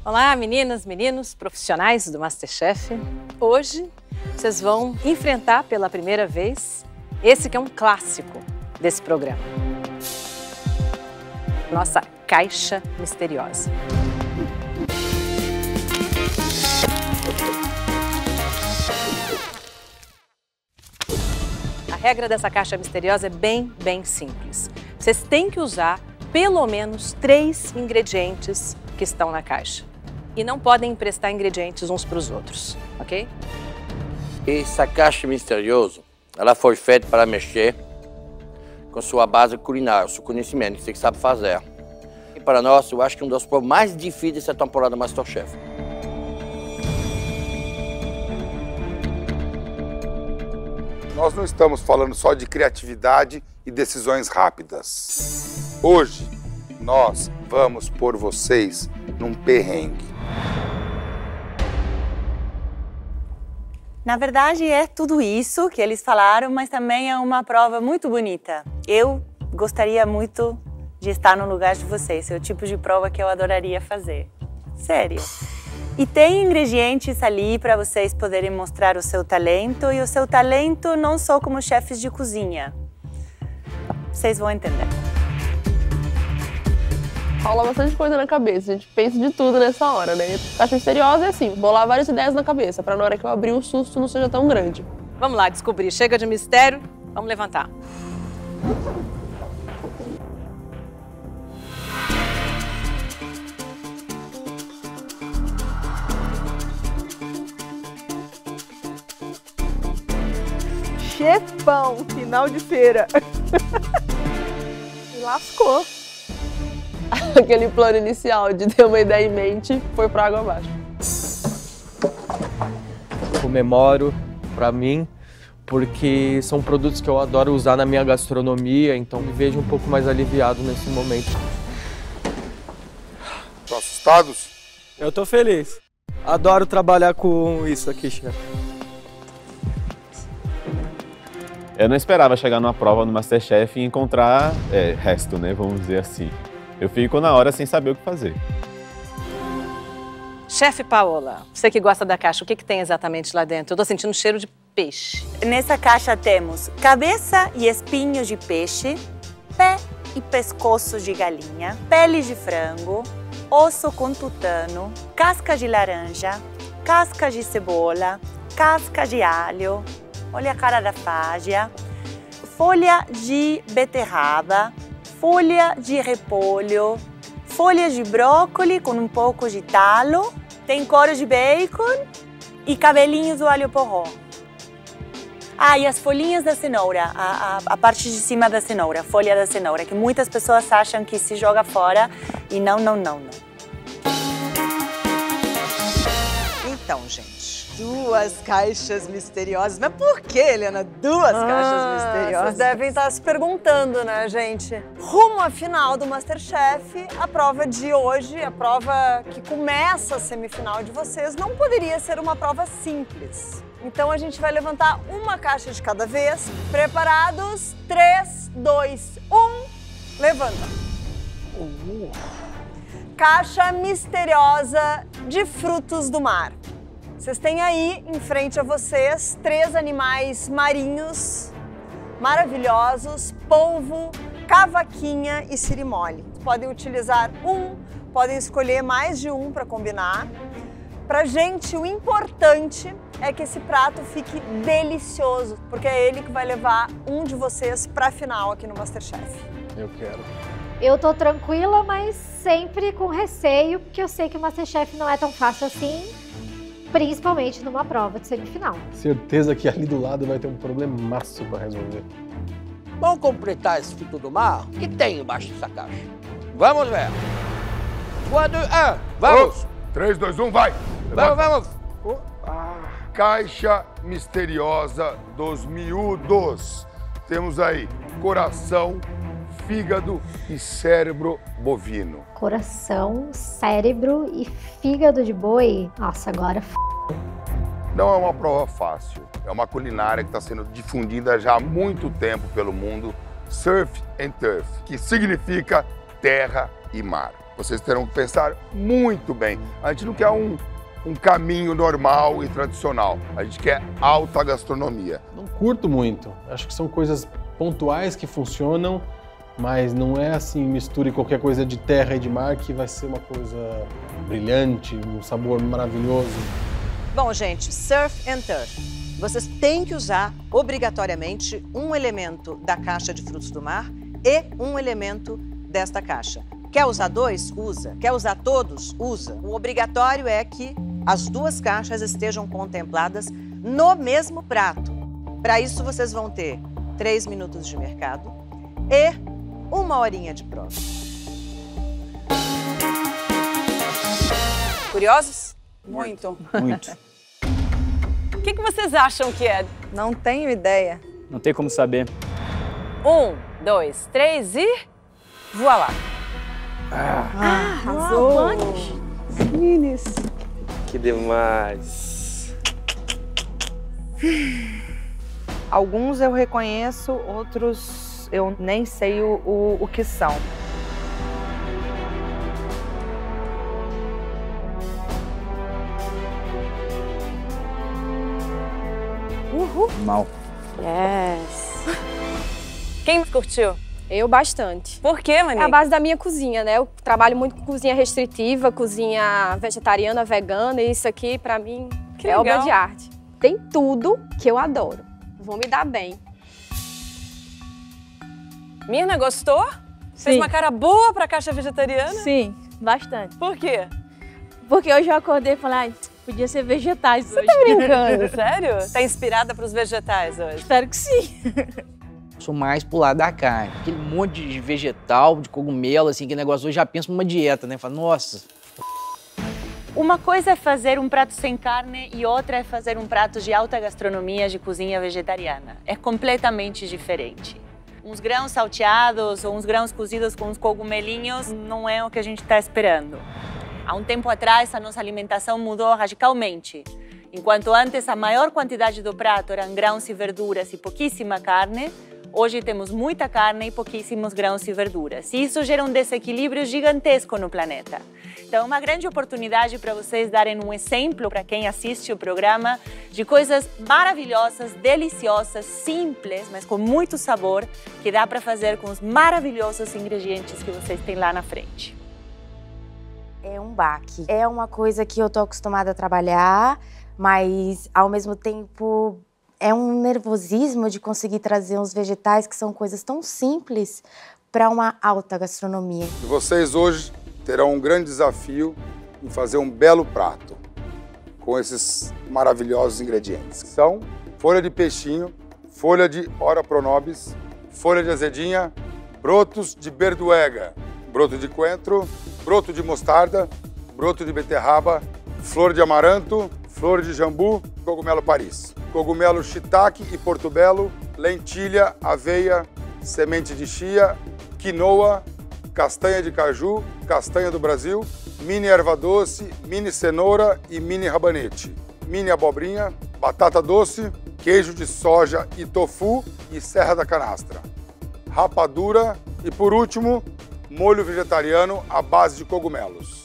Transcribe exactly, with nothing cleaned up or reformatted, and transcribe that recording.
Olá, meninas, meninos, profissionais do MasterChef. Hoje vocês vão enfrentar pela primeira vez esse que é um clássico desse programa. Nossa caixa misteriosa. A regra dessa caixa misteriosa é bem, bem simples. Vocês têm que usar pelo menos três ingredientes que estão na caixa. E não podem emprestar ingredientes uns para os outros, ok? Essa caixa misteriosa, ela foi feita para mexer com sua base culinária, seu conhecimento, que você sabe fazer. E para nós, eu acho que um dos provas mais difíceis dessa temporada do MasterChef. Nós não estamos falando só de criatividade e decisões rápidas. Hoje, nós vamos pôr vocês num perrengue. Na verdade, é tudo isso que eles falaram, mas também é uma prova muito bonita. Eu gostaria muito de estar no lugar de vocês. É o tipo de prova que eu adoraria fazer. Sério. E tem ingredientes ali para vocês poderem mostrar o seu talento, e o seu talento não só como chefes de cozinha. Vocês vão entender. Rola bastante coisa na cabeça, a gente pensa de tudo nessa hora, né? Caixa misteriosa é assim, bolar várias ideias na cabeça, pra na hora que eu abrir o susto não seja tão grande. Vamos lá descobrir, chega de mistério, vamos levantar. Chefão, final de feira. Me lascou. Aquele plano inicial de ter uma ideia em mente foi pra água abaixo. Comemoro pra mim, porque são produtos que eu adoro usar na minha gastronomia, então me vejo um pouco mais aliviado nesse momento. Estão assustados? Eu tô feliz. Adoro trabalhar com isso aqui, chefe. Eu não esperava chegar numa prova no MasterChef e encontrar é, resto, né? Vamos dizer assim. Eu fico na hora sem saber o que fazer. Chefe Paola, você que gosta da caixa, o que, que tem exatamente lá dentro? Eu tô sentindo um cheiro de peixe. Nessa caixa temos cabeça e espinhos de peixe, pé e pescoço de galinha, pele de frango, osso com tutano, casca de laranja, casca de cebola, casca de alho, olha a cara da fágia, folha de beterraba, folha de repolho, folhas de brócolis com um pouco de talo, tem couro de bacon e cabelinhos do alho porró. Ah, e as folhinhas da cenoura, a, a, a parte de cima da cenoura, folha da cenoura, que muitas pessoas acham que se joga fora e não, não, não, não. Então, gente, duas caixas misteriosas. Mas por que, Helena, duas ah, caixas misteriosas? Vocês devem estar se perguntando, né, gente? Rumo à final do MasterChef, a prova de hoje, a prova que começa a semifinal de vocês, não poderia ser uma prova simples. Então a gente vai levantar uma caixa de cada vez. Preparados? três, dois, um, levanta. Uh. Caixa misteriosa de frutos do mar. Vocês têm aí, em frente a vocês, três animais marinhos maravilhosos, polvo, cavaquinha e sirimole. Podem utilizar um, podem escolher mais de um para combinar. Pra gente, o importante é que esse prato fique delicioso, porque é ele que vai levar um de vocês pra final aqui no MasterChef. Eu quero. Eu tô tranquila, mas sempre com receio, porque eu sei que o MasterChef não é tão fácil assim, principalmente numa prova de semifinal. Certeza que ali do lado vai ter um problemaço pra resolver. Vamos completar esse fruto do mar? O que tem embaixo dessa caixa? Vamos ver. Quando... Ah, vamos! três, dois, um, vai! Vamos, vamos! Oh. Ah. Caixa misteriosa dos miúdos. Temos aí coração, fígado e cérebro bovino. Coração, cérebro e fígado de boi? Nossa, agora f... Não é uma prova fácil. É uma culinária que está sendo difundida já há muito tempo pelo mundo. Surf and Turf, que significa terra e mar. Vocês terão que pensar muito bem. A gente não quer um, um caminho normal e tradicional. A gente quer alta gastronomia. Não curto muito. Acho que são coisas pontuais que funcionam, mas não é assim, misture qualquer coisa de terra e de mar que vai ser uma coisa brilhante, um sabor maravilhoso. Bom, gente, surf and turf. Vocês têm que usar obrigatoriamente um elemento da caixa de frutos do mar e um elemento desta caixa. Quer usar dois? Usa. Quer usar todos? Usa. O obrigatório é que as duas caixas estejam contempladas no mesmo prato. Para isso, vocês vão ter três minutos de mercado e uma horinha de prova. Curiosos? Muito. Muito. O que, que vocês acham que é? Não tenho ideia. Não tem como saber. Um, dois, três e... voilá! Ah, arrasou! Meninas. Que demais! Alguns eu reconheço, outros eu nem sei o, o, o que são. Uhul. Mal. Yes. Quem curtiu? Eu bastante. Por quê, Mani? É a base da minha cozinha, né? Eu trabalho muito com cozinha restritiva, cozinha vegetariana, vegana, e isso aqui, pra mim, que é legal. Obra de arte. Tem tudo que eu adoro. Vou me dar bem. Mirna, gostou? Sim. Fez uma cara boa pra caixa vegetariana? Sim, bastante. Por quê? Porque hoje eu acordei e falei, ah, podia ser vegetais Você hoje. tá brincando, sério? Tá inspirada pros vegetais hoje? Espero que sim. Sou mais pro lado da carne. Aquele monte de vegetal, de cogumelo, assim, que negócio, eu já penso numa dieta, né? Falo, nossa. Uma coisa é fazer um prato sem carne e outra é fazer um prato de alta gastronomia de cozinha vegetariana. É completamente diferente. Uns grãos salteados ou uns grãos cozidos com uns cogumelinhos não é o que a gente está esperando. Há um tempo atrás, a nossa alimentação mudou radicalmente. Enquanto antes a maior quantidade do prato eram grãos e verduras e pouquíssima carne, hoje temos muita carne e pouquíssimos grãos e verduras. E isso gera um desequilíbrio gigantesco no planeta. Então é uma grande oportunidade para vocês darem um exemplo para quem assiste o programa de coisas maravilhosas, deliciosas, simples, mas com muito sabor, que dá para fazer com os maravilhosos ingredientes que vocês têm lá na frente. É um baque. É uma coisa que eu tô acostumada a trabalhar, mas ao mesmo tempo é um nervosismo de conseguir trazer uns vegetais que são coisas tão simples para uma alta gastronomia. E vocês hoje terão um grande desafio em fazer um belo prato com esses maravilhosos ingredientes. São folha de peixinho, folha de ora pronobis, folha de azedinha, brotos de berduega, broto de coentro, broto de mostarda, broto de beterraba, flor de amaranto, flor de jambu, cogumelo Paris, cogumelo shiitake e portobello, lentilha, aveia, semente de chia, quinoa, castanha de caju, castanha do Brasil, mini erva doce, mini cenoura e mini rabanete, mini abobrinha, batata doce, queijo de soja e tofu e serra da canastra, rapadura e, por último, molho vegetariano à base de cogumelos.